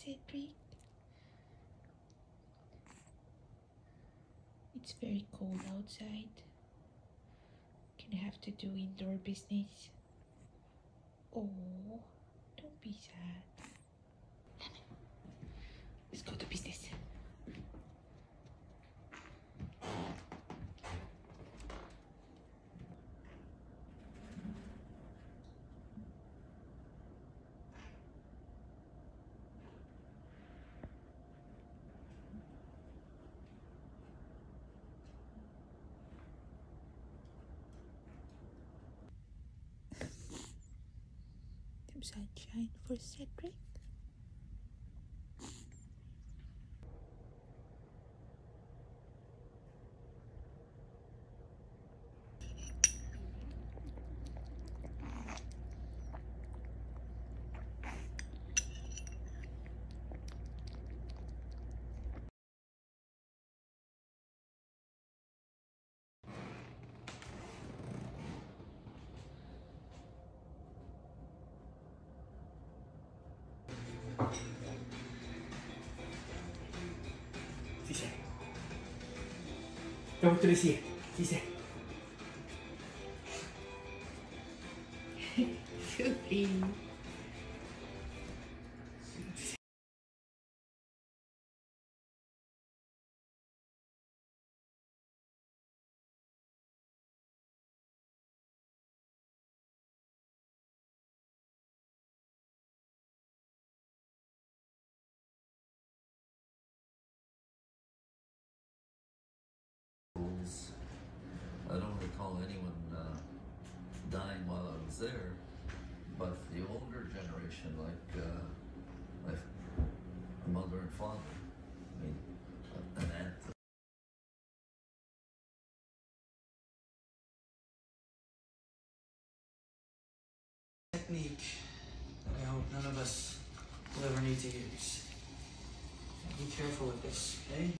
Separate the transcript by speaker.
Speaker 1: Cedric? It's very cold outside. Gonna have to do indoor business. Oh, don't be sad. Let's go to business. Some sunshine for Cedric.
Speaker 2: Dice. Pregunto le si. Dice.
Speaker 1: Sophie.
Speaker 3: I don't recall anyone dying while I was there, but the older generation, like my mother and father, I mean, an aunt.
Speaker 2: Technique that I hope none of us will ever need to use. Be careful with this, okay?